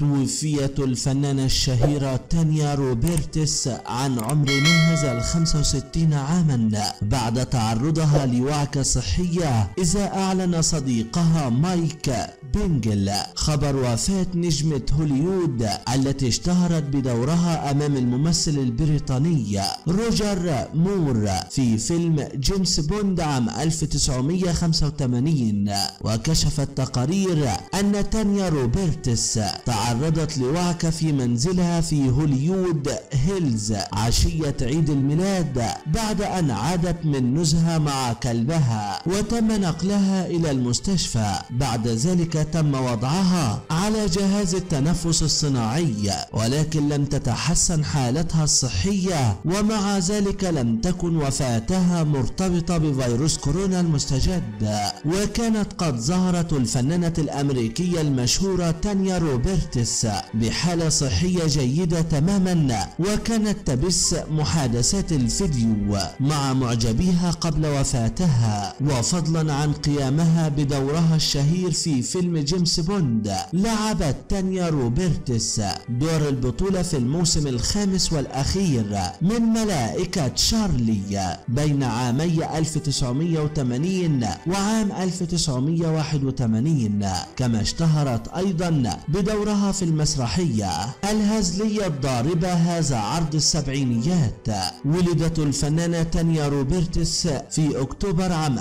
توفيت الفنانة الشهيرة تانيا روبرتس عن عمر ناهز 65 عاما بعد تعرضها لوعكة صحية، إذا أعلن صديقها مايك بينجل خبر وفاة نجمة هوليوود التي اشتهرت بدورها أمام الممثل البريطاني روجر مور في فيلم جيمس بوند عام 1985. وكشفت تقارير أن تانيا روبرتس تعرضت لوعكة في منزلها في هوليوود هيلز عشية عيد الميلاد بعد أن عادت من نزهة مع كلبها، وتم نقلها إلى المستشفى. بعد ذلك تم وضعها على جهاز التنفس الصناعي، ولكن لم تتحسن حالتها الصحية، ومع ذلك لم تكن وفاتها مرتبطة بفيروس كورونا المستجد. وكانت قد ظهرت الفنانة الأمريكية المشهورة تانيا روبرتس بحالة صحية جيدة تماما، وكانت تبث محادثات الفيديو مع معجبيها قبل وفاتها. وفضلا عن قيامها بدورها الشهير في فيلم جيمس بوند، لعبت تانيا روبرتس دور البطولة في الموسم الخامس والأخير من ملائكة شارلي بين عامي 1980 وعام 1981، كما اشتهرت أيضا بدورها في المسرحية الهزلية الضاربة هذا عرض السبعينيات. ولدت الفنانة تانيا روبرتس في أكتوبر عام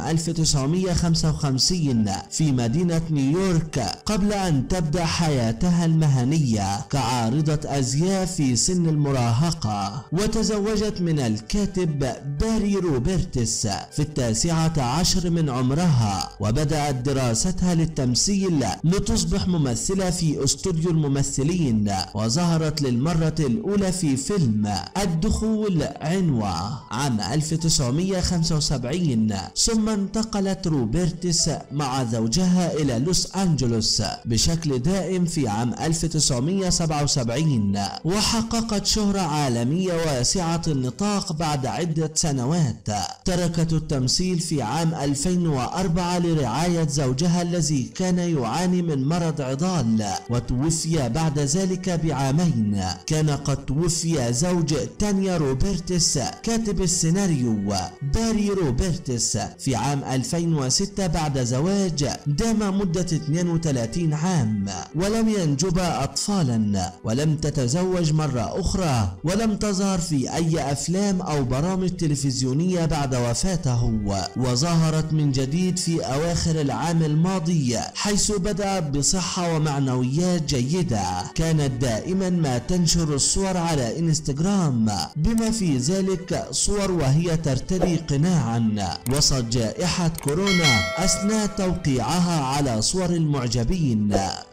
1955 في مدينة نيويورك، قبل أن تبدأ حياتها المهنية كعارضة أزياء في سن المراهقة. وتزوجت من الكاتب باري روبرتس في 19 من عمرها، وبدأت دراستها للتمثيل لتصبح ممثلة في استوديو الممثلين، وظهرت للمرة الأولى في فيلم الدخول عنوة عام 1975. ثم انتقلت روبرتس مع زوجها إلى لوس أنجلوس بشكل دائم في عام 1977، وحققت شهرة عالمية واسعة النطاق بعد عدة سنوات. تركت التمثيل في عام 2004 لرعاية زوجها الذي كان يعاني من مرض عضال، وتوفي بعد ذلك بعامين. كان قد توفي زوج تانيا روبرتس كاتب السيناريو باري روبرتس في عام 2006 بعد زواج دام مدة 32 عام، ولم ينجب أطفالا، ولم تتزوج مرة أخرى، ولم تظهر في أي أفلام أو برامج تلفزيونية بعد وفاته. وظهرت من جديد في أواخر العام الماضي، حيث بدأت بصحة ومعنويات جيدة. كانت دائما ما تنشر الصور على انستغرام، بما في ذلك صور وهي ترتدي قناعا وسط جائحة كورونا أثناء توقيعها على صور المعجبين.